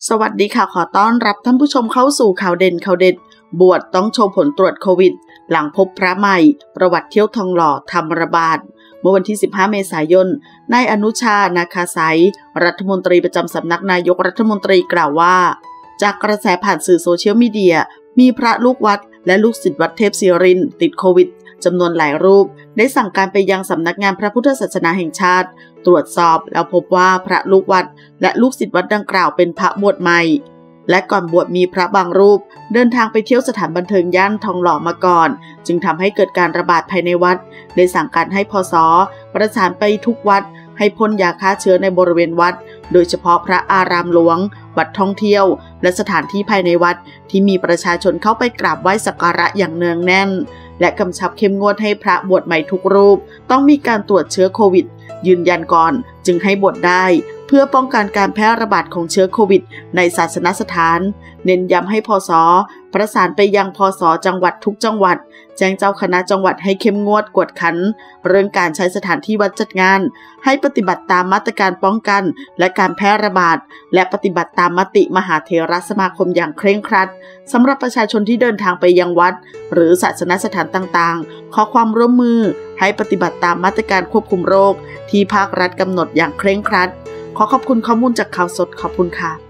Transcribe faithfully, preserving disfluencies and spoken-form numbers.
สวัสดีค่ะขอต้อนรับท่านผู้ชมเข้าสู่ข่าวเด่นข่าวเด็ดบวชต้องโชว์ผลตรวจโควิดหลังพบพระใหม่ประวัติเที่ยวทองหล่อทำระบาดเมื่อวันที่สิบห้าเมษายนนายอนุชานาคาไสยรัฐมนตรีประจำสำนักนายกรัฐมนตรีกล่าวว่าจากกระแสผ่านสื่อโซเชียลมีเดียมีพระลูกวัดและลูกศิษย์วัดเทพศิรินทร์ติดโควิดจำนวนหลายรูปได้สั่งการไปยังสำนักงานพระพุทธศาสนาแห่งชาติตรวจสอบแล้วพบว่าพระลูกวัดและลูกศิษย์วัดดังกล่าวเป็นพระบวชใหม่และก่อนบวชมีพระบางรูปเดินทางไปเที่ยวสถานบันเทิงย่านทองหล่อมาก่อนจึงทำให้เกิดการระบาดภายในวัดได้สั่งการให้พส.ประสานไปทุกวัดให้พ่นยาฆ่าเชื้อในบริเวณวัดโดยเฉพาะพระอารามหลวงวัดท่องเที่ยวและสถานที่ภายในวัดที่มีประชาชนเข้าไปกราบไหว้สักการะอย่างเนืองแน่นและกำชับเข้มงวดให้พระบวชใหม่ทุกรูปต้องมีการตรวจเชื้อโควิดยืนยันก่อนจึงให้บวชได้เพื่อป้องกันการแพร่ระบาดของเชื้อโควิดในศาสนสถานเน้นย้ำให้พส.ประสานไปยังพส.จังหวัดทุกจังหวัดแจ้งเจ้าคณะจังหวัดให้เข้มงวดกวดขันเรื่องการใช้สถานที่วัดจัดงานให้ปฏิบัติตามมาตรการป้องกันและการแพร่ระบาดและปฏิบัติตามมติมหาเถรสมาคมอย่างเคร่งครัดสำหรับประชาชนที่เดินทางไปยังวัดหรือศาสนสถานต่างๆขอความร่วมมือให้ปฏิบัติตามมาตรการควบคุมโรคที่ภาครัฐกำหนดอย่างเคร่งครัดขอขอบคุณข้อมูลจากข่าวสดขอบคุณค่ะ